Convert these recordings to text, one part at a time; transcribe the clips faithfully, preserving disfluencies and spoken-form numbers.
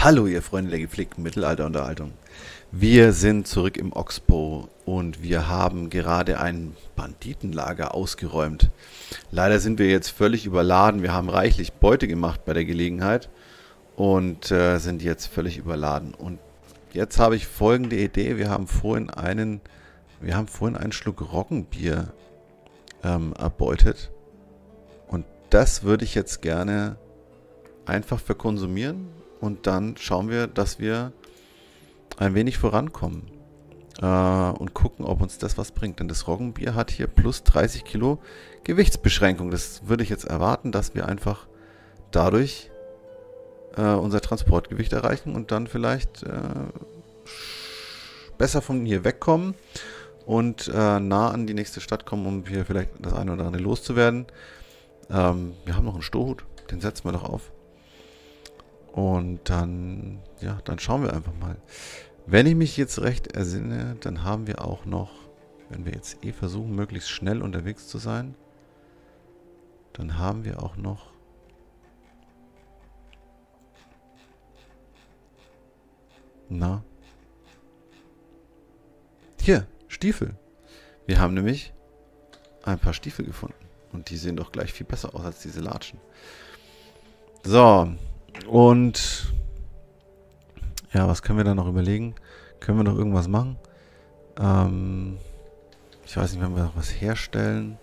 Hallo, ihr Freunde der gepflegten Mittelalterunterhaltung. Wir sind zurück im Oxbow und wir haben gerade ein Banditenlager ausgeräumt. Leider sind wir jetzt völlig überladen. Wir haben reichlich Beute gemacht bei der Gelegenheit und äh, sind jetzt völlig überladen. Und jetzt habe ich folgende Idee. Wir haben vorhin einen, wir haben vorhin einen Schluck Roggenbier ähm, erbeutet. Und das würde ich jetzt gerne einfach verkonsumieren. Und dann schauen wir, dass wir ein wenig vorankommen äh, und gucken, ob uns das was bringt. Denn das Roggenbier hat hier plus dreißig Kilo Gewichtsbeschränkung. Das würde ich jetzt erwarten, dass wir einfach dadurch äh, unser Transportgewicht erreichen und dann vielleicht äh, besser von hier wegkommen und äh, nah an die nächste Stadt kommen, um hier vielleicht das eine oder andere loszuwerden. Ähm, wir haben noch einen Strohhut, den setzen wir doch auf. Und dann, ja, dann schauen wir einfach mal. Wenn ich mich jetzt recht ersinne, dann haben wir auch noch, wenn wir jetzt eh versuchen, möglichst schnell unterwegs zu sein, dann haben wir auch noch na, hier, Stiefel. Wir haben nämlich ein paar Stiefel gefunden. Und die sehen doch gleich viel besser aus als diese Latschen. So, und ja, was können wir da noch überlegen? Können wir noch irgendwas machen? Ähm, ich weiß nicht, wenn wir noch was herstellen.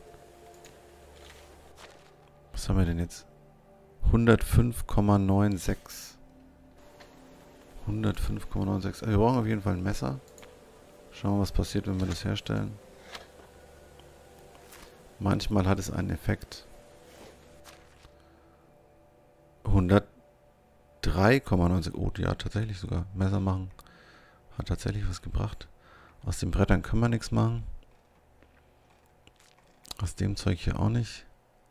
Was haben wir denn jetzt? hundertfünf Komma sechsundneunzig. hundertfünf Komma sechsundneunzig. Wir brauchen auf jeden Fall ein Messer. Schauen wir, was passiert, wenn wir das herstellen. Manchmal hat es einen Effekt. hundertdrei Komma neunzig. Oh, ja, tatsächlich sogar. Messer machen. Hat tatsächlich was gebracht. Aus den Brettern können wir nichts machen. Aus dem Zeug hier auch nicht.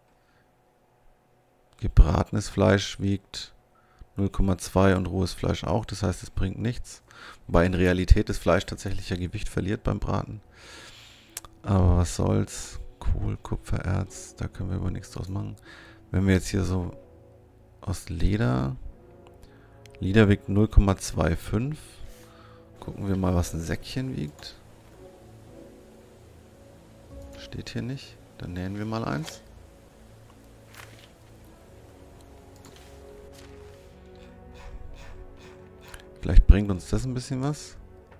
Gebratenes Fleisch wiegt null Komma zwei und rohes Fleisch auch. Das heißt, es bringt nichts. Wobei in Realität das Fleisch tatsächlich ja Gewicht verliert beim Braten. Aber was soll's. Kohl, Kupfererz, da können wir aber nichts draus machen. Wenn wir jetzt hier so aus Leder. Leder wiegt null Komma fünfundzwanzig. Gucken wir mal, was ein Säckchen wiegt. Steht hier nicht. Dann nähen wir mal eins. Vielleicht bringt uns das ein bisschen was.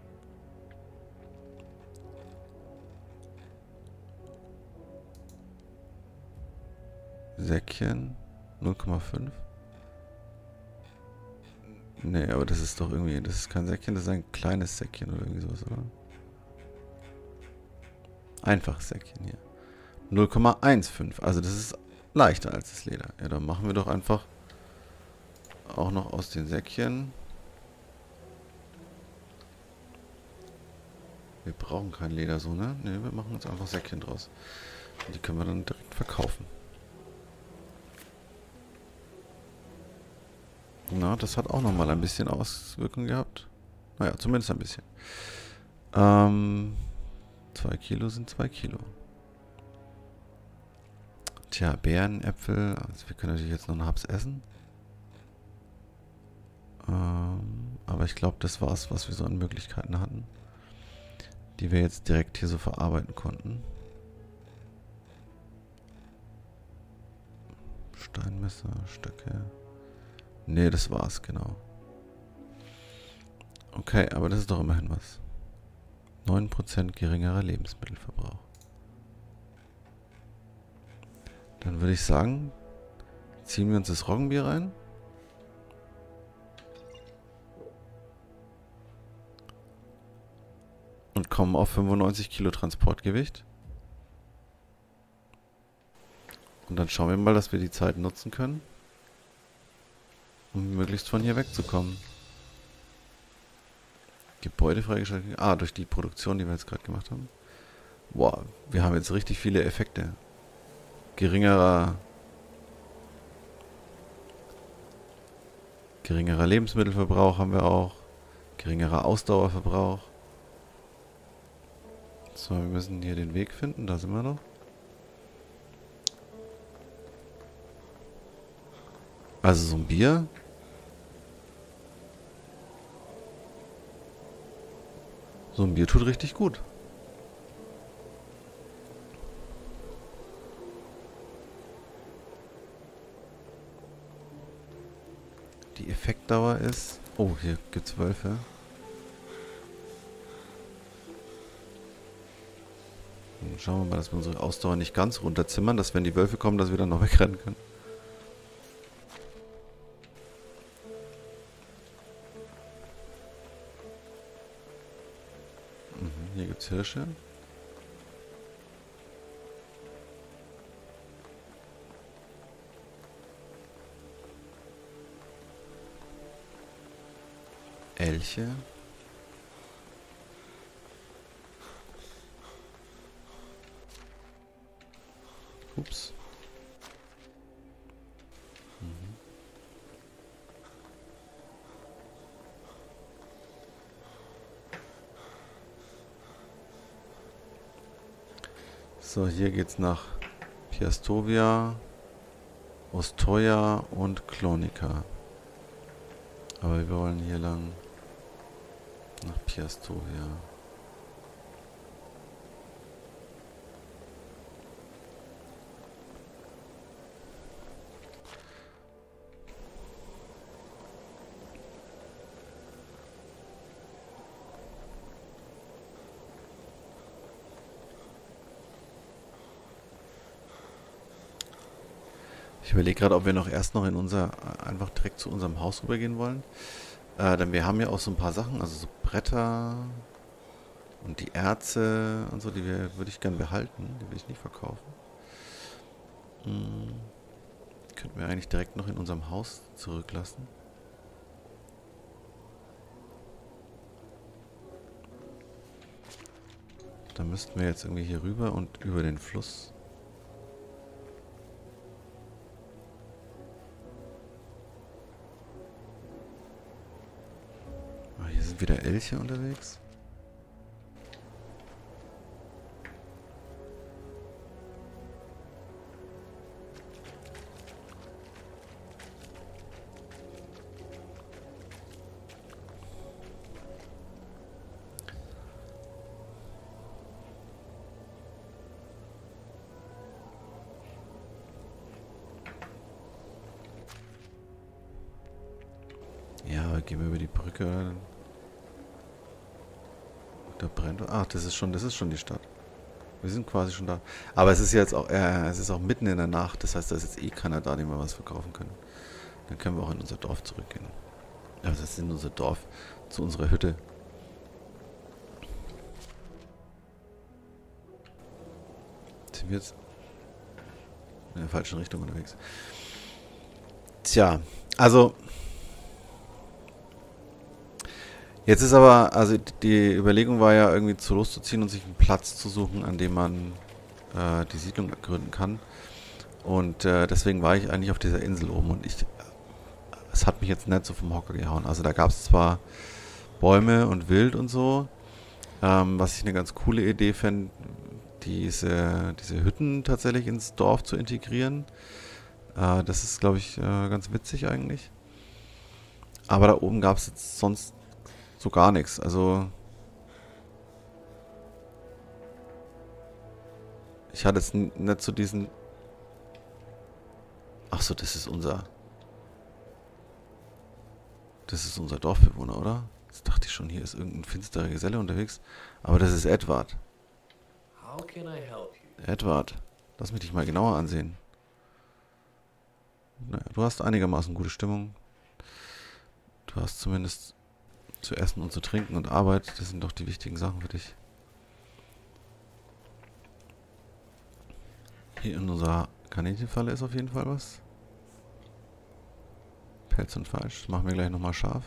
Säckchen. null Komma fünf. Nee, aber das ist doch irgendwie, das ist kein Säckchen, das ist ein kleines Säckchen oder irgendwie sowas, oder? Einfaches Säckchen hier. null Komma fünfzehn, also das ist leichter als das Leder. Ja, dann machen wir doch einfach auch noch aus den Säckchen. Wir brauchen kein Leder so, ne? Ne, wir machen jetzt einfach Säckchen draus. Die können wir dann direkt verkaufen. Na, das hat auch nochmal ein bisschen Auswirkung gehabt. Naja, zumindest ein bisschen. Ähm, zwei Kilo sind zwei Kilo. Tja, Beeren, Äpfel. Also wir können natürlich jetzt noch einen Haps essen. Ähm, aber ich glaube, das war es, was wir so an Möglichkeiten hatten. Die wir jetzt direkt hier so verarbeiten konnten. Steinmesser, Stöcke. Nee, das war's, genau. Okay, aber das ist doch immerhin was. neun Prozent geringerer Lebensmittelverbrauch. Dann würde ich sagen, ziehen wir uns das Roggenbier rein. Und kommen auf fünfundneunzig Kilo Transportgewicht. Und dann schauen wir mal, dass wir die Zeit nutzen können, um möglichst von hier wegzukommen. Gebäude freigeschaltet. Ah, durch die Produktion, die wir jetzt gerade gemacht haben. Boah, wir haben jetzt richtig viele Effekte. Geringerer, geringerer Lebensmittelverbrauch haben wir auch. Geringerer Ausdauerverbrauch. So, wir müssen hier den Weg finden. Da sind wir noch. Also so ein Bier So ein Bier tut richtig gut. Die Effektdauer ist... Oh, hier gibt's Wölfe. Dann schauen wir mal, dass wir unsere Ausdauer nicht ganz runterzimmern, dass wenn die Wölfe kommen, dass wir dann noch wegrennen können. Mhm, hier gibt's Hirsche. Elche. Ups. Mhm. So, hier geht's nach Piastovia, Ostoja und Klonika. Aber wir wollen hier lang nach Piastovia. Ich überlege gerade, ob wir noch erst noch in unser, einfach direkt zu unserem Haus rübergehen wollen. Äh, denn wir haben ja auch so ein paar Sachen, also so Bretter und die Erze und so, die wir, würde ich gern behalten. Die will ich nicht verkaufen. Hm, könnten wir eigentlich direkt noch in unserem Haus zurücklassen. Da müssten wir jetzt irgendwie hier rüber und über den Fluss. Ah, hier sind wieder Elche unterwegs. Ja, gehen wir über die Brücke. Da brennt. Ach, das ist schon, das ist schon die Stadt. Wir sind quasi schon da. Aber es ist jetzt auch, äh, es ist auch mitten in der Nacht. Das heißt, da ist jetzt eh keiner da, dem wir was verkaufen können. Dann können wir auch in unser Dorf zurückgehen. Ja, das ist in unser Dorf, zu unserer Hütte. Sind wir jetzt in der falschen Richtung unterwegs? Tja, also jetzt ist aber, also die Überlegung war ja irgendwie zu loszuziehen und sich einen Platz zu suchen, an dem man äh, die Siedlung gründen kann. Und äh, deswegen war ich eigentlich auf dieser Insel oben und ich, es hat mich jetzt nicht so vom Hocker gehauen. Also da gab es zwar Bäume und Wild und so, ähm, was ich eine ganz coole Idee fände, diese, diese Hütten tatsächlich ins Dorf zu integrieren. Äh, das ist, glaube ich, äh, ganz witzig eigentlich. Aber da oben gab es jetzt sonst so gar nichts. Also ich hatte jetzt n- nicht so diesen... Ach so, das ist unser... Das ist unser Dorfbewohner, oder? Jetzt dachte ich schon, hier ist irgendein finsterer Geselle unterwegs. Aber das ist Edward. How can I help you? Edward, lass mich dich mal genauer ansehen. Naja, du hast einigermaßen gute Stimmung. Du hast zumindest zu essen und zu trinken und Arbeit. Das sind doch die wichtigen Sachen für dich. Hier in unserer Kaninchenfalle ist auf jeden Fall was. Pelz und Fleisch. Das machen wir gleich nochmal scharf.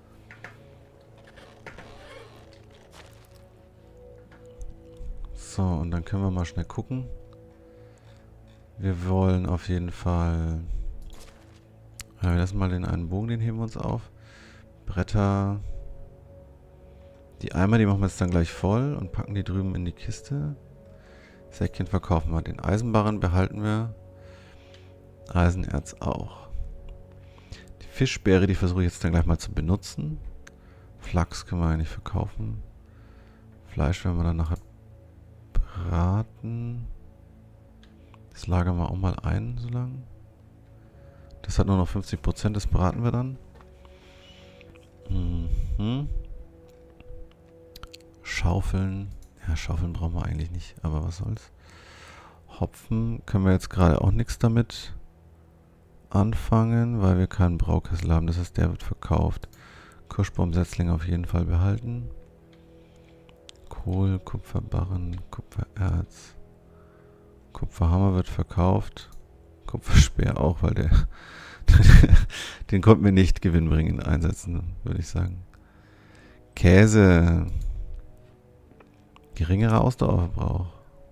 So, und dann können wir mal schnell gucken. Wir wollen auf jeden Fall... Ja, wir lassen mal den einen Bogen, den heben wir uns auf. Bretter... Die Eimer, die machen wir jetzt dann gleich voll und packen die drüben in die Kiste. Säckchen verkaufen wir. Den Eisenbarren behalten wir. Eisenerz auch. Die Fischbeere, die versuche ich jetzt dann gleich mal zu benutzen. Flachs können wir eigentlich verkaufen. Fleisch werden wir dann nachher braten. Das lagern wir auch mal ein, so lang. Das hat nur noch fünfzig Prozent, das braten wir dann. Mhm. Schaufeln. Ja, Schaufeln brauchen wir eigentlich nicht, aber was soll's. Hopfen können wir jetzt gerade auch nichts damit anfangen, weil wir keinen Braukessel haben. Das heißt, der wird verkauft. Kirschbaumsetzling auf jeden Fall behalten. Kohl, Kupferbarren, Kupfererz. Kupferhammer wird verkauft. Kupferspeer auch, weil der den konnten wir nicht gewinnbringend einsetzen, würde ich sagen. Käse. Geringerer Ausdauerverbrauch.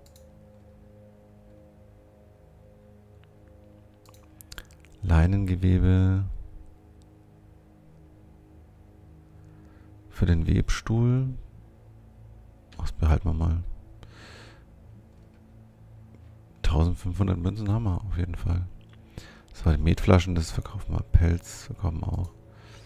Leinengewebe. Für den Webstuhl. Das behalten wir mal. eintausendfünfhundert Münzen haben wir auf jeden Fall. Das war die Metflaschen, das verkaufen wir. Pelz verkaufen wir auch.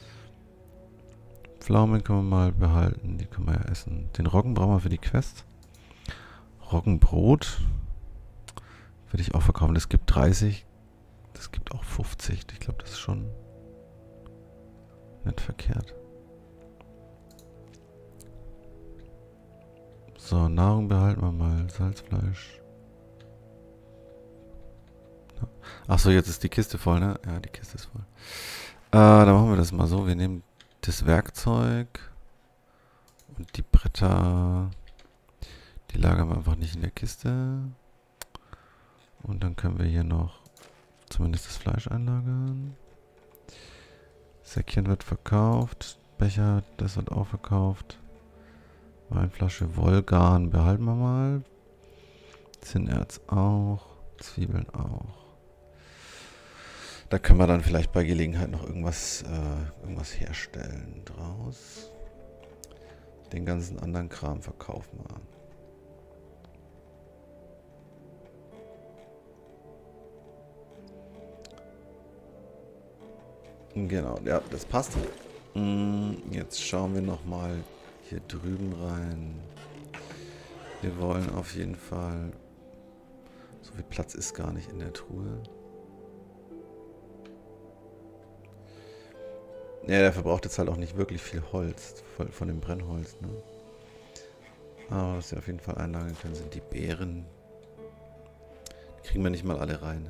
Pflaumen können wir mal behalten, die können wir ja essen. Den Roggen brauchen wir für die Quest. Roggenbrot würde ich auch verkaufen. Das gibt dreißig. Das gibt auch fünfzig. Ich glaube, das ist schon nicht verkehrt. So, Nahrung behalten wir mal. Salzfleisch. Achso, jetzt ist die Kiste voll, ne? Ja, die Kiste ist voll. Äh, dann machen wir das mal so. Wir nehmen das Werkzeug und die Bretter. Die lagern wir einfach nicht in der Kiste. Und dann können wir hier noch zumindest das Fleisch einlagern. Säckchen wird verkauft. Becher, das wird auch verkauft. Weinflasche, Wollgarn behalten wir mal. Zinnerz auch. Zwiebeln auch. Da können wir dann vielleicht bei Gelegenheit noch irgendwas, äh, irgendwas herstellen draus. Den ganzen anderen Kram verkaufen wir. Genau, ja, das passt. Jetzt schauen wir nochmal hier drüben rein. Wir wollen auf jeden Fall... So viel Platz ist gar nicht in der Truhe. Ja, der verbraucht jetzt halt auch nicht wirklich viel Holz von, von dem Brennholz, ne? Aber was wir auf jeden Fall einlagern können, sind die Beeren. Die kriegen wir nicht mal alle rein.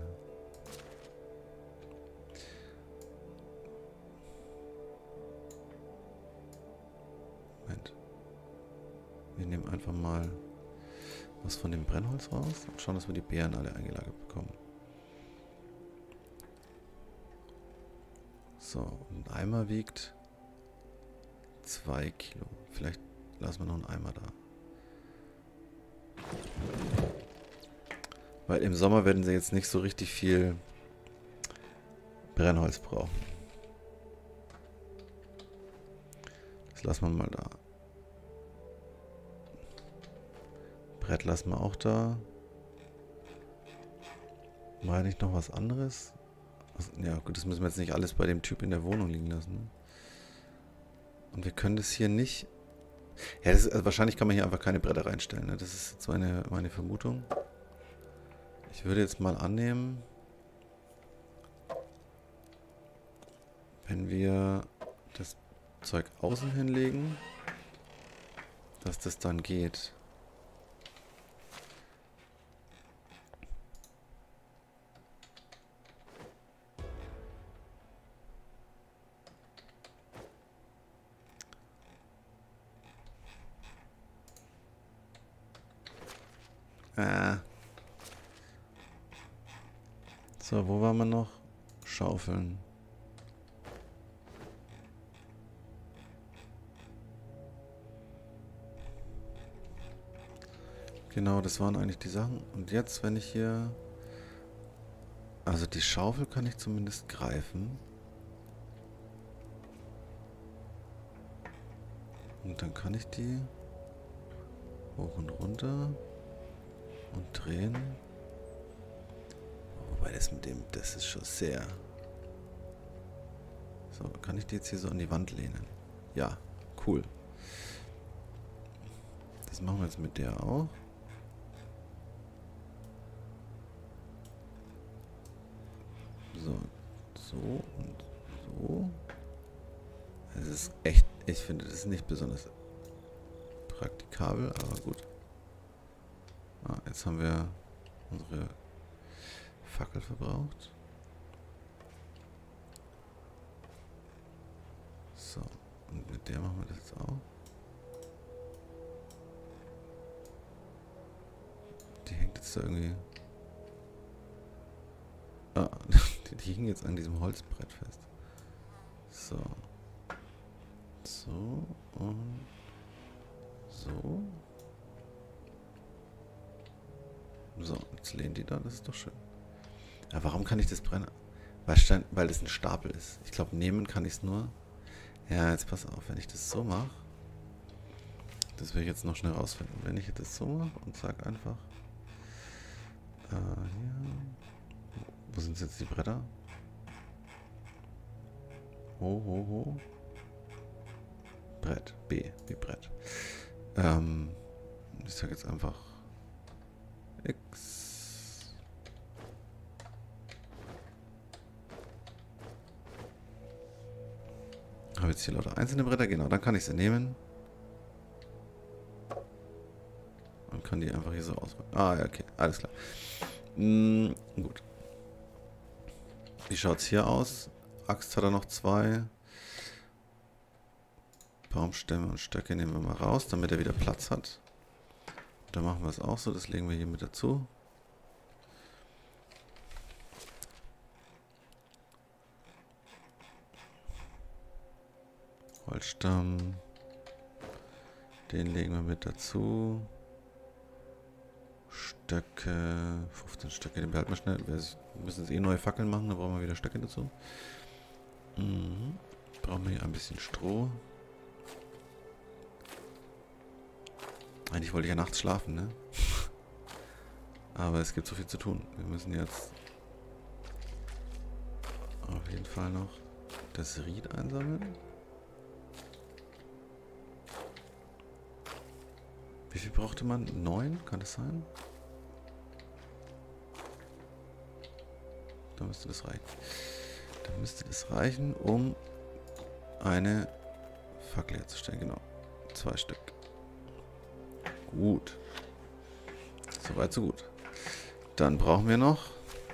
Moment. Wir nehmen einfach mal was von dem Brennholz raus und schauen, dass wir die Beeren alle eingelagert bekommen. So, ein Eimer wiegt zwei Kilo. Vielleicht lassen wir noch einen Eimer da. Weil im Sommer werden sie jetzt nicht so richtig viel Brennholz brauchen. Das lassen wir mal da. Brett lassen wir auch da. War nicht noch was anderes? Ja gut, das müssen wir jetzt nicht alles bei dem Typ in der Wohnung liegen lassen. Ne? Und wir können das hier nicht... Ja, das ist, also wahrscheinlich kann man hier einfach keine Bretter reinstellen. Ne? Das ist jetzt meine, meine Vermutung. Ich würde jetzt mal annehmen, wenn wir das Zeug außen hinlegen, dass das dann geht. Ah. So, wo waren wir noch? Schaufeln. Genau, das waren eigentlich die Sachen. Und jetzt, wenn ich hier... Also die Schaufel kann ich zumindest greifen. Und dann kann ich die hoch und runter und drehen. Wobei das mit dem, das ist schon sehr... So, kann ich die jetzt hier so an die Wand lehnen? Ja, cool. Das machen wir jetzt mit der auch. So, so und so. Es ist echt, ich finde, das ist nicht besonders praktikabel, aber gut. Ah, jetzt haben wir unsere Fackel verbraucht. So, und mit der machen wir das jetzt auch. Die hängt jetzt da irgendwie... Ah, die, die hing jetzt an diesem Holzbrett fest. So. So und so. So, jetzt lehnt die da, das ist doch schön. Ja, warum kann ich das brennen? Weil, Stein, weil das ein Stapel ist. Ich glaube, nehmen kann ich es nur. Ja, jetzt pass auf, wenn ich das so mache. Das will ich jetzt noch schnell rausfinden. Wenn ich das so mache und sage einfach. Äh, hier. Wo sind jetzt die Bretter? Ho, ho, ho. Brett. B. B Brett. Ähm, ich sage jetzt einfach X. Habe jetzt hier lauter einzelne Bretter, genau, dann kann ich sie nehmen. Und kann die einfach hier so ausrollen. Ah, ja, okay, alles klar. Hm, gut. Wie schaut es hier aus? Axt hat er noch zwei. Baumstämme und Stöcke nehmen wir mal raus, damit er wieder Platz hat. Dann machen wir es auch so, das legen wir hier mit dazu. Holzstamm. Den legen wir mit dazu. Stöcke. fünfzehn Stöcke, den behalten wir schnell. Wir müssen jetzt eh neue Fackeln machen, da brauchen wir wieder Stöcke dazu. Mhm. Brauchen wir hier ein bisschen Stroh. Eigentlich wollte ich ja nachts schlafen, ne? Aber es gibt so viel zu tun. Wir müssen jetzt auf jeden Fall noch das Ried einsammeln. Wie viel brauchte man? Neun? Kann das sein? Da müsste das reichen. Da müsste das reichen, um eine Fackel herzustellen. Genau. Zwei Stück. Gut. Soweit, so gut. Dann brauchen wir noch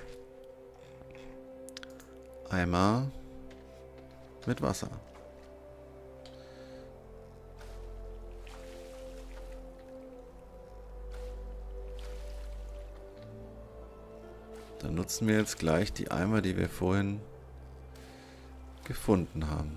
Eimer mit Wasser. Dann nutzen wir jetzt gleich die Eimer, die wir vorhin gefunden haben.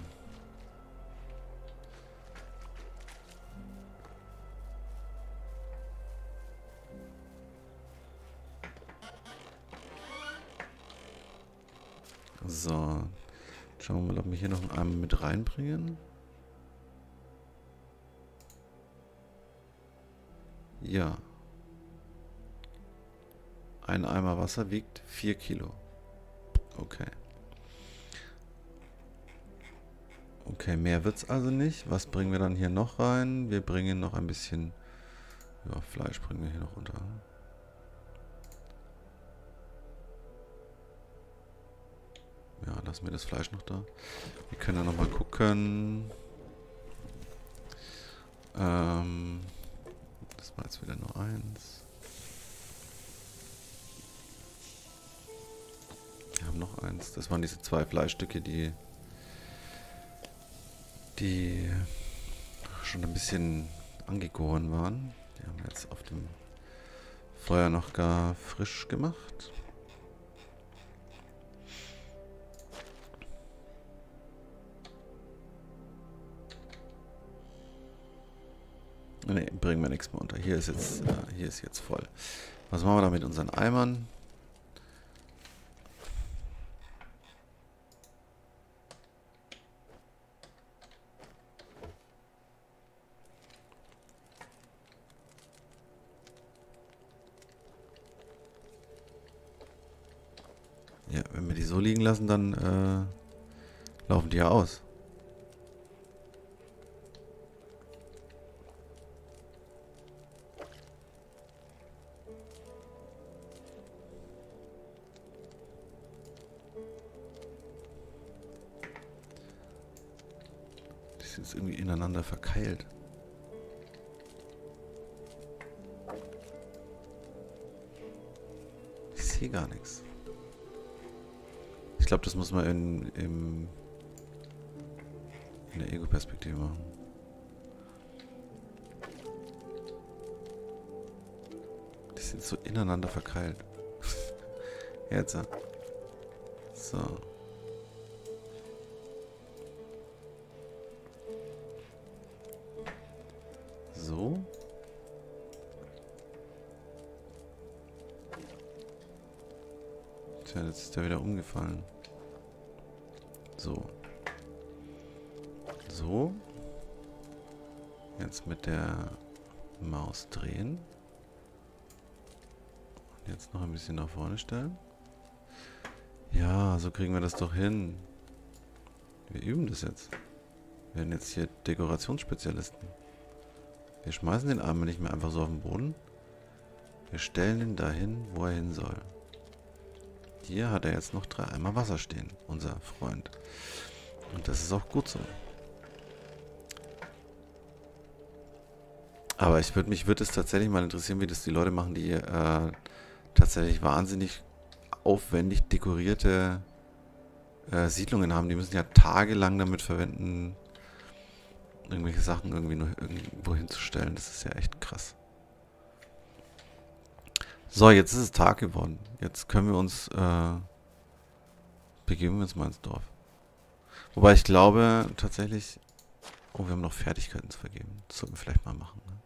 So, schauen wir mal, ob wir hier noch einen Eimer mit reinbringen. Ja. Ein Eimer Wasser wiegt vier Kilo. Okay. Okay, mehr wird es also nicht. Was bringen wir dann hier noch rein? Wir bringen noch ein bisschen... Ja, Fleisch bringen wir hier noch runter. Ja, lassen wir das Fleisch noch da. Wir können ja nochmal gucken. Ähm, das war jetzt wieder nur eins. Wir haben noch eins. Das waren diese zwei Fleischstücke, die, die schon ein bisschen angegoren waren. Die haben wir jetzt auf dem Feuer noch gar frisch gemacht. Ne, bringen wir nichts mehr unter. Hier ist jetzt, äh, hier ist jetzt voll. Was machen wir da mit unseren Eimern? Ja, wenn wir die so liegen lassen, dann äh, laufen die ja aus. sind jetzt irgendwie ineinander verkeilt. Ich sehe gar nichts. Ich glaube, das muss man in, im, in der Ego-Perspektive machen. Die sind so ineinander verkeilt. Jetzt. So. So. Tja, jetzt ist der wieder umgefallen. So. So. Jetzt mit der Maus drehen. Und jetzt noch ein bisschen nach vorne stellen. Ja, so kriegen wir das doch hin. Wir üben das jetzt. Wir werden jetzt hier Dekorationsspezialisten. Wir schmeißen den Arm nicht mehr einfach so auf den Boden. Wir stellen ihn dahin, wo er hin soll. Hier hat er jetzt noch drei Eimer Wasser stehen, unser Freund. Und das ist auch gut so. Aber ich würde mich würde es tatsächlich mal interessieren, wie das die Leute machen, die äh, tatsächlich wahnsinnig aufwendig dekorierte äh, Siedlungen haben. Die müssen ja tagelang damit verwenden, irgendwelche Sachen irgendwie nur irgendwo hinzustellen. Das ist ja echt krass. So, jetzt ist es Tag geworden. Jetzt können wir uns, äh, begeben wir uns mal ins Dorf. Wobei ich glaube, tatsächlich, oh, wir haben noch Fertigkeiten zu vergeben. Das sollten wir vielleicht mal machen. Ne?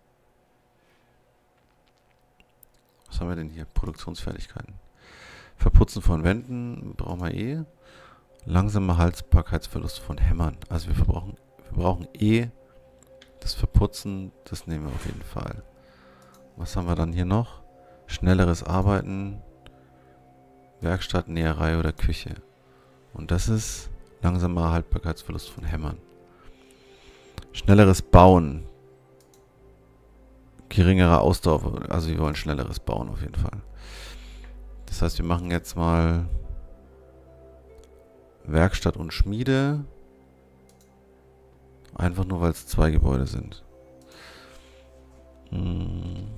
Was haben wir denn hier? Produktionsfertigkeiten. Verputzen von Wänden brauchen wir eh. Langsamer Haltbarkeitsverlust von Hämmern. Also wir verbrauchen, wir brauchen eh das Verputzen. Das nehmen wir auf jeden Fall. Was haben wir dann hier noch? Schnelleres Arbeiten, Werkstatt, Näherei oder Küche. Und das ist langsamer Haltbarkeitsverlust von Hämmern. Schnelleres Bauen. Geringerer Ausdauer. Also wir wollen schnelleres Bauen auf jeden Fall. Das heißt, wir machen jetzt mal Werkstatt und Schmiede. Einfach nur, weil es zwei Gebäude sind. Hm.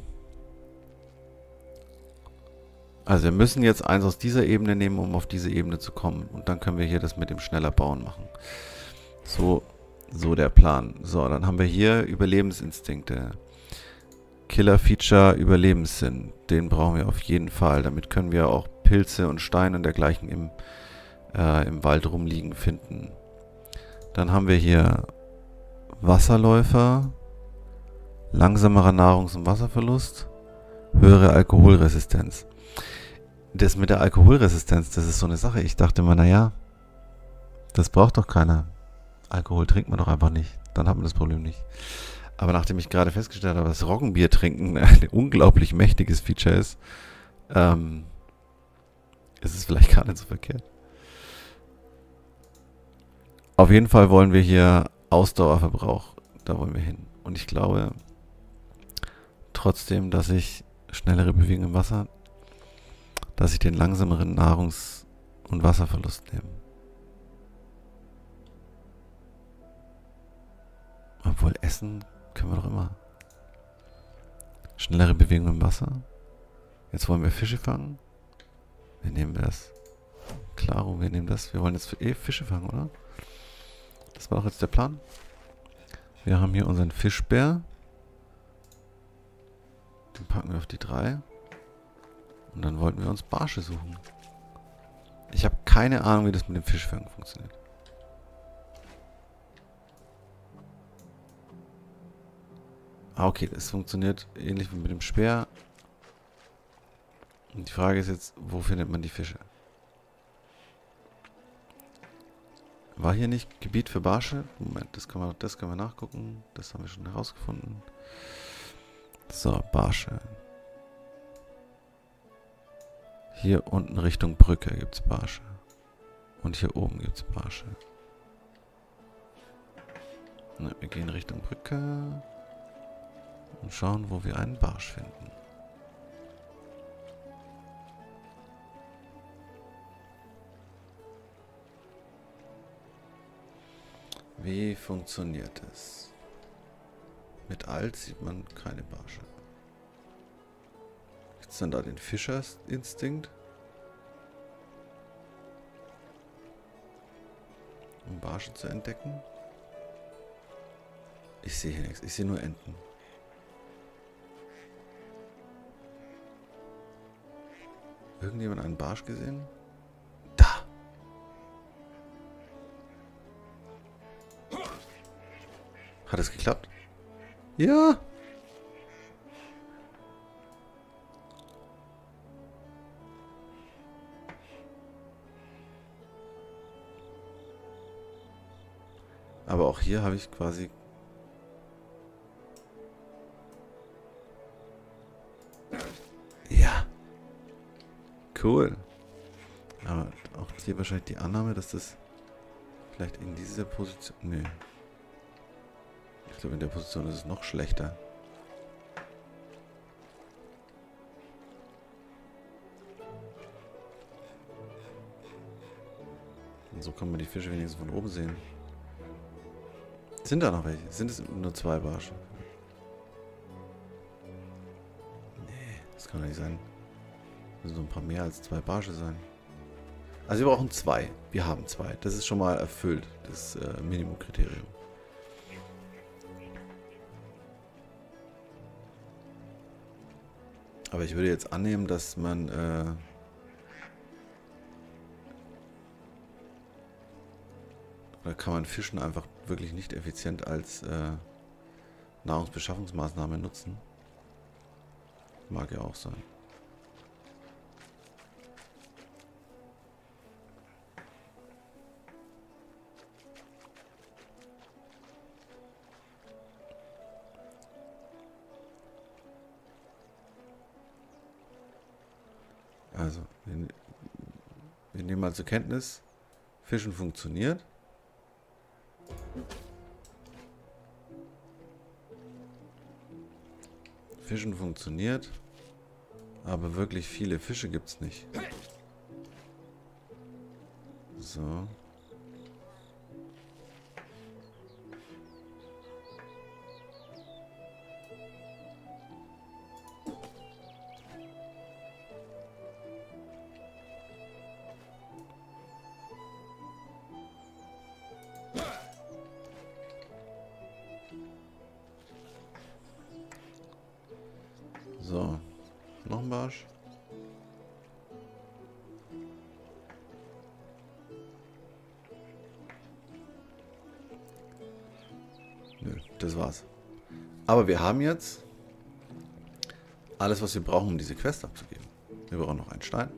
Also wir müssen jetzt eins aus dieser Ebene nehmen, um auf diese Ebene zu kommen. Und dann können wir hier das mit dem schneller Bauen machen. So, so der Plan. So, dann haben wir hier Überlebensinstinkte. Killer-Feature, Überlebenssinn. Den brauchen wir auf jeden Fall. Damit können wir auch Pilze und Steine und dergleichen im, äh, im Wald rumliegen finden. Dann haben wir hier Wasserläufer. Langsamerer Nahrungs- und Wasserverlust. Höhere Alkoholresistenz. Das mit der Alkoholresistenz, das ist so eine Sache. Ich dachte immer, naja, das braucht doch keiner. Alkohol trinkt man doch einfach nicht. Dann hat man das Problem nicht. Aber nachdem ich gerade festgestellt habe, dass Roggenbier trinken ein unglaublich mächtiges Feature ist, ähm, ist es vielleicht gar nicht so verkehrt. Auf jeden Fall wollen wir hier Ausdauerverbrauch. Da wollen wir hin. Und ich glaube trotzdem, dass ich schnellere Bewegung im Wasser, dass ich den langsameren Nahrungs- und Wasserverlust nehme. Obwohl essen können wir doch immer. Schnellere Bewegung im Wasser. Jetzt wollen wir Fische fangen. Wir nehmen das. Klaro, wir nehmen das. Wir wollen jetzt eh Fische fangen, oder? Das war doch jetzt der Plan. Wir haben hier unseren Fischbär. Den packen wir auf die drei. Und dann wollten wir uns Barsche suchen. Ich habe keine Ahnung, wie das mit dem Fischfangen funktioniert. Ah, okay, das funktioniert ähnlich wie mit dem Speer. Und die Frage ist jetzt, wo findet man die Fische? War hier nicht Gebiet für Barsche? Moment, das können wir, das können wir nachgucken. Das haben wir schon herausgefunden. So, Barsche. Hier unten Richtung Brücke gibt es Barsche. Und hier oben gibt es Barsche. Na, wir gehen Richtung Brücke. Und schauen, wo wir einen Barsch finden. Wie funktioniert es? Mit Alt sieht man keine Barsche. Gibt es dann da den Fischerinstinkt? Um Barsche zu entdecken? Ich sehe hier nichts. Ich sehe nur Enten. Irgendjemand einen Barsch gesehen? Da! Hat es geklappt? Ja! Aber auch hier habe ich quasi... Ja! Cool. Aber auch hier wahrscheinlich die Annahme, dass das vielleicht in dieser Position... Nee. Ich glaube, in der Position ist es noch schlechter. Und so kann man die Fische wenigstens von oben sehen. Sind da noch welche? Sind es nur zwei Barsche? Nee, das kann doch nicht sein. Müssen so ein paar mehr als zwei Barsche sein. Also wir brauchen zwei. Wir haben zwei. Das ist schon mal erfüllt. Das äh, Minimumkriterium. Aber ich würde jetzt annehmen, dass man äh, oder kann man Fischen einfach wirklich nicht effizient als äh, Nahrungsbeschaffungsmaßnahme nutzen. Mag ja auch sein. Also, wir, wir nehmen mal zur Kenntnis, Fischen funktioniert. Fischen funktioniert, aber wirklich viele Fische gibt es nicht. So. So, noch ein Barsch. Nö, das war's. Aber wir haben jetzt alles, was wir brauchen, um diese Quest abzugeben. Wir brauchen noch einen Stein.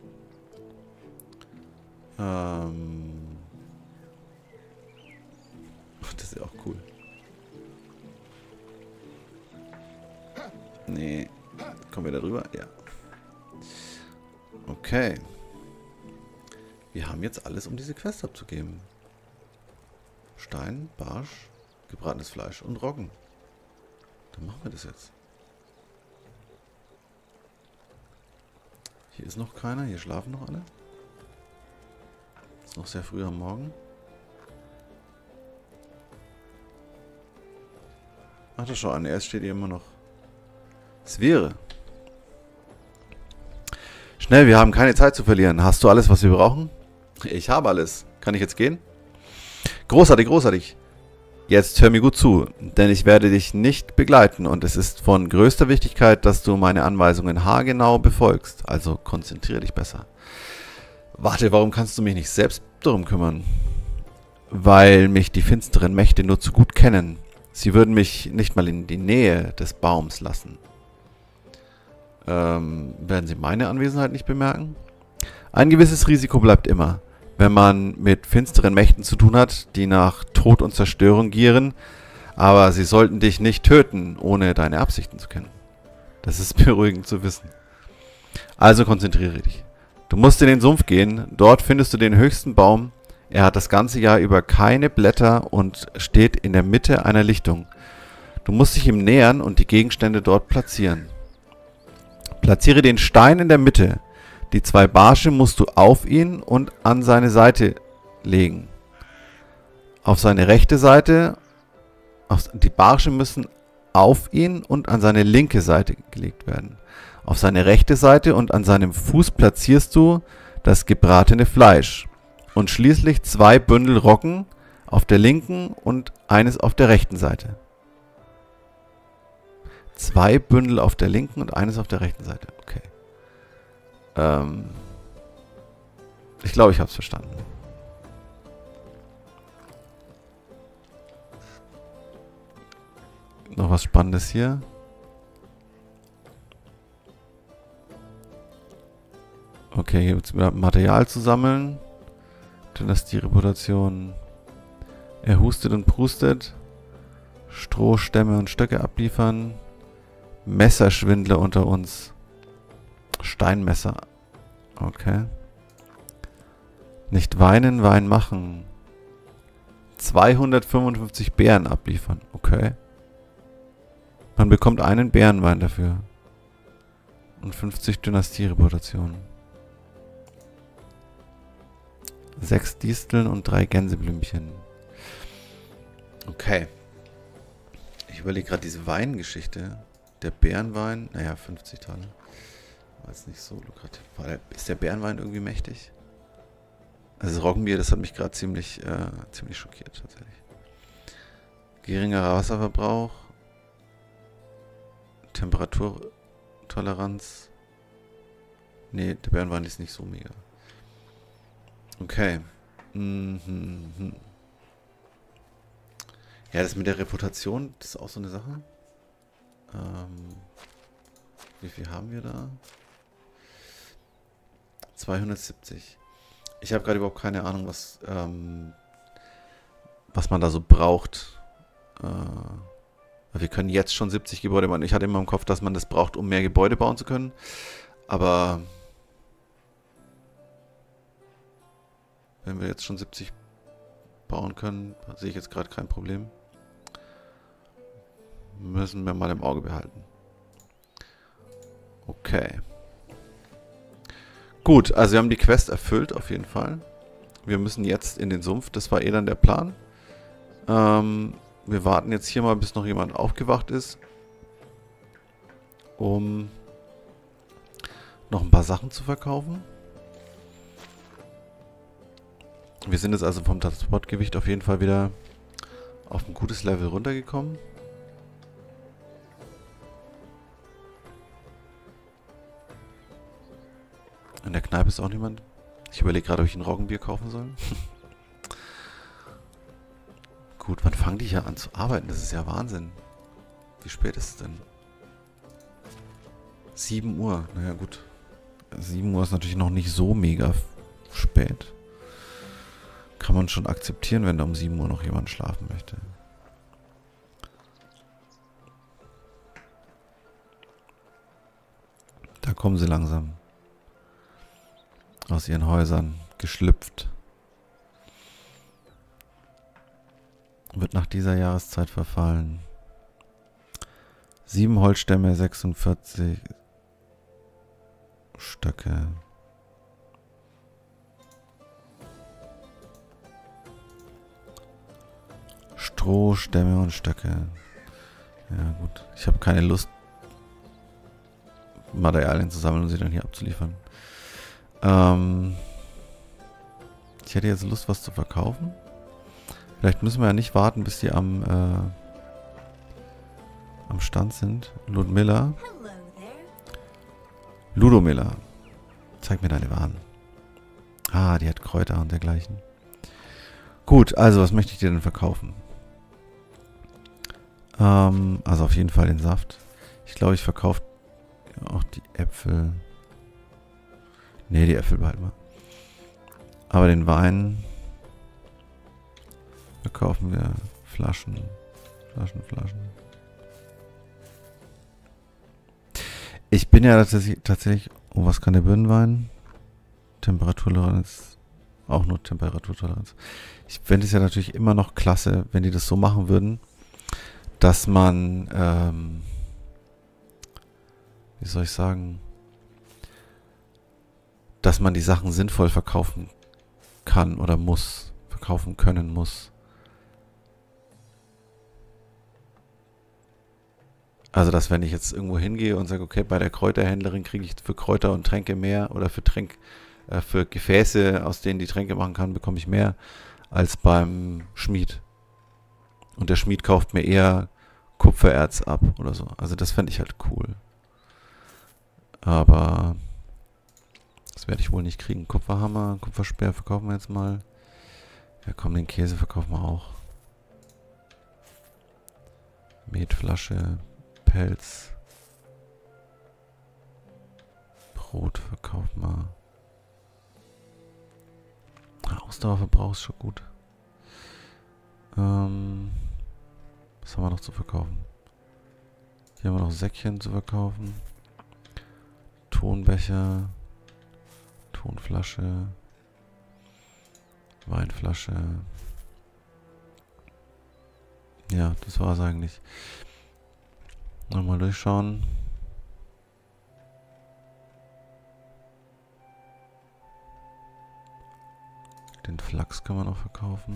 Ähm Ach, das ist ja auch cool. Nee. Kommen wir da drüber? Ja. Okay. Wir haben jetzt alles, um diese Quest abzugeben. Stein, Barsch, gebratenes Fleisch und Roggen. Dann machen wir das jetzt. Hier ist noch keiner. Hier schlafen noch alle. Ist noch sehr früh am Morgen. Ach, da schau an. Erst steht hier immer noch. Es wäre. Schnell, wir haben keine Zeit zu verlieren. Hast du alles, was wir brauchen? Ich habe alles. Kann ich jetzt gehen? Großartig, großartig. Jetzt hör mir gut zu, denn ich werde dich nicht begleiten und es ist von größter Wichtigkeit, dass du meine Anweisungen haargenau befolgst. Also konzentriere dich besser. Warte, warum kannst du mich nicht selbst darum kümmern? Weil mich die finsteren Mächte nur zu gut kennen. Sie würden mich nicht mal in die Nähe des Baums lassen. Ähm, werden sie meine Anwesenheit nicht bemerken? Ein gewisses Risiko bleibt immer, wenn man mit finsteren Mächten zu tun hat, die nach Tod und Zerstörung gieren, aber sie sollten dich nicht töten, ohne deine Absichten zu kennen. Das ist beruhigend zu wissen. Also konzentriere dich. Du musst in den Sumpf gehen, dort findest du den höchsten Baum. Er hat das ganze Jahr über keine Blätter und steht in der Mitte einer Lichtung. Du musst dich ihm nähern und die Gegenstände dort platzieren. Platziere den Stein in der Mitte. Die zwei Barsche musst du auf ihn und an seine Seite legen. auf seine rechte Seite, auf, die Barsche müssen auf ihn und an seine linke Seite gelegt werden. Auf seine rechte Seite und an seinem Fuß platzierst du das gebratene Fleisch. Und schließlich zwei Bündel Roggen auf der linken und eines auf der rechten Seite. Zwei Bündel auf der linken und eines auf der rechten Seite. Okay. Ähm ich glaube, ich habe es verstanden. Noch was Spannendes hier. Okay, hier gibt es wieder Material zu sammeln. Dynastie-Reputation. Er hustet und prustet. Stroh, Stämme und Stöcke abliefern. Messerschwindler unter uns. Steinmesser. Okay. Nicht weinen, Wein machen. zweihundertfünfundfünfzig Beeren abliefern. Okay. Man bekommt einen Bärenwein dafür. Und fünfzig Dynastie-Reputationen. Sechs Disteln und drei Gänseblümchen. Okay. Ich überlege gerade diese Weingeschichte. Der Bärenwein, naja, fünfzig Taler. War jetzt nicht so lukrativ. Ist der Bärenwein irgendwie mächtig? Also das Roggenbier, das hat mich gerade ziemlich, äh, ziemlich schockiert tatsächlich. Geringerer Wasserverbrauch. Temperaturtoleranz. Nee, der Bärenwein ist nicht so mega. Okay. Mhm. Ja, das mit der Reputation, das ist auch so eine Sache. Ähm, wie viel haben wir da? zweihundertsiebzig. Ich habe gerade überhaupt keine Ahnung, was, ähm, was man da so braucht. Äh, wir können jetzt schon siebzig Gebäude bauen. Ich hatte immer im Kopf, dass man das braucht, um mehr Gebäude bauen zu können. Aber wenn wir jetzt schon siebzig bauen können, sehe ich jetzt gerade kein Problem. Müssen wir mal im Auge behalten. Okay. Gut, also wir haben die Quest erfüllt auf jeden Fall. Wir müssen jetzt in den Sumpf, das war eh dann der Plan. Ähm, wir warten jetzt hier mal, bis noch jemand aufgewacht ist. Um noch ein paar Sachen zu verkaufen. Wir sind jetzt also vom Transportgewicht auf jeden Fall wieder auf ein gutes Level runtergekommen. In der Kneipe ist auch niemand. Ich überlege gerade, ob ich ein Roggenbier kaufen soll. Gut, wann fangen die hier an zu arbeiten? Das ist ja Wahnsinn. Wie spät ist es denn? sieben Uhr. Naja, gut. sieben Uhr ist natürlich noch nicht so mega spät. Kann man schon akzeptieren, wenn da um sieben Uhr noch jemand schlafen möchte. Da kommen sie langsam aus ihren Häusern geschlüpft. Wird nach dieser Jahreszeit verfallen. Sieben Holzstämme, sechsundvierzig Stöcke. Stroh, Stämme und Stöcke. Ja gut, ich habe keine Lust, Materialien zu sammeln und sie dann hier abzuliefern. Ähm, ich hätte jetzt Lust, was zu verkaufen. Vielleicht müssen wir ja nicht warten, bis die am, äh, am Stand sind. Ludmilla. Ludomilla. Zeig mir deine Waren. Ah, die hat Kräuter und dergleichen. Gut, also was möchte ich dir denn verkaufen? Ähm, also auf jeden Fall den Saft. Ich glaube, ich verkaufe auch die Äpfel. Ne, die Äpfel behalten wir. Aber den Wein verkaufen wir Flaschen. Flaschen, Flaschen. Ich bin ja tatsächlich, tatsächlich oh, was kann der Birnenwein? Temperaturtoleranz. Auch nur Temperaturtoleranz. Ich fände es ja natürlich immer noch klasse, wenn die das so machen würden, dass man, ähm, wie soll ich sagen, dass man die Sachen sinnvoll verkaufen kann oder muss, verkaufen können muss. Also, dass wenn ich jetzt irgendwo hingehe und sage, okay, bei der Kräuterhändlerin kriege ich für Kräuter und Tränke mehr oder für Tränk, äh, für Gefäße, aus denen die Tränke machen kann, bekomme ich mehr als beim Schmied. Und der Schmied kauft mir eher Kupfererz ab oder so. Also das fände ich halt cool. Aber das werde ich wohl nicht kriegen. Kupferhammer, Kupferspeer verkaufen wir jetzt mal. Ja komm, den Käse verkaufen wir auch. Metflasche, Pelz. Brot verkaufen wir. Ausdauerverbrauch ist schon gut. Ähm, was haben wir noch zu verkaufen? Hier haben wir noch Säckchen zu verkaufen. Tonbecher. Tonflasche. Weinflasche. Ja, das war's eigentlich. Nochmal durchschauen. Den Flachs kann man noch verkaufen.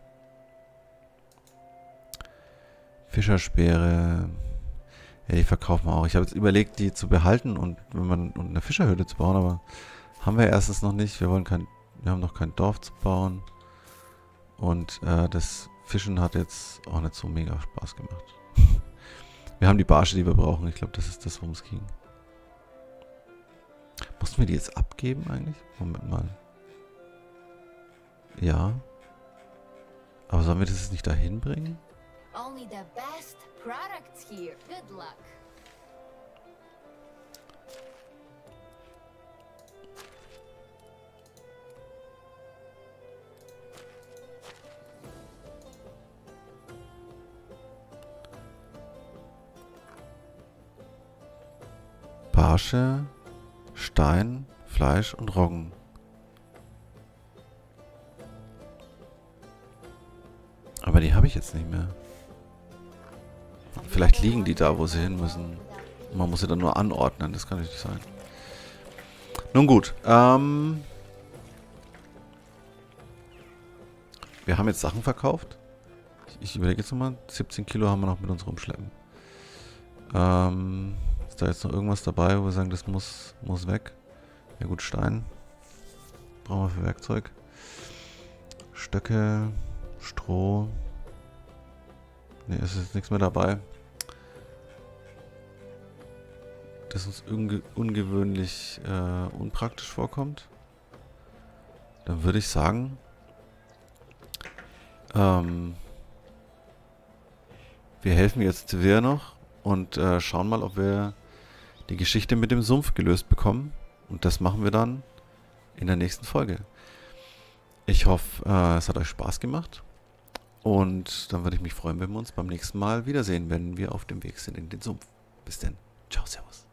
Fischerspeere. Ja, die verkaufen wir auch. Ich habe jetzt überlegt, die zu behalten und wenn man und eine Fischerhöhle zu bauen, aber haben wir erstens noch nicht. Wir wollen kein, wir haben noch kein Dorf zu bauen. Und äh, das Fischen hat jetzt auch nicht so mega Spaß gemacht. Wir haben die Barsche, die wir brauchen. Ich glaube, das ist das, worum es ging. Mussten wir die jetzt abgeben eigentlich? Moment mal. Ja. Aber sollen wir das jetzt nicht dahin bringen? Only the best products here. Good luck. Barsche, Stein, Fleisch und Roggen. Aber die habe ich jetzt nicht mehr. Vielleicht liegen die da, wo sie hin müssen. Man muss sie dann nur anordnen, das kann nicht sein. Nun gut, ähm... wir haben jetzt Sachen verkauft. Ich, ich überlege jetzt nochmal, siebzehn Kilo haben wir noch mit uns rumschleppen. Ähm... Ist da jetzt noch irgendwas dabei, wo wir sagen, das muss, muss weg? Ja gut, Stein. Brauchen wir für Werkzeug. Stöcke, Stroh. Ne, es ist nichts mehr dabei. Das uns unge ungewöhnlich äh, unpraktisch vorkommt. Dann würde ich sagen, ähm, wir helfen jetzt Tevere noch und äh, schauen mal, ob wir die Geschichte mit dem Sumpf gelöst bekommen. Und das machen wir dann in der nächsten Folge. Ich hoffe, äh, es hat euch Spaß gemacht. Und dann würde ich mich freuen, wenn wir uns beim nächsten Mal wiedersehen, wenn wir auf dem Weg sind in den Sumpf. Bis dann. Ciao, servus.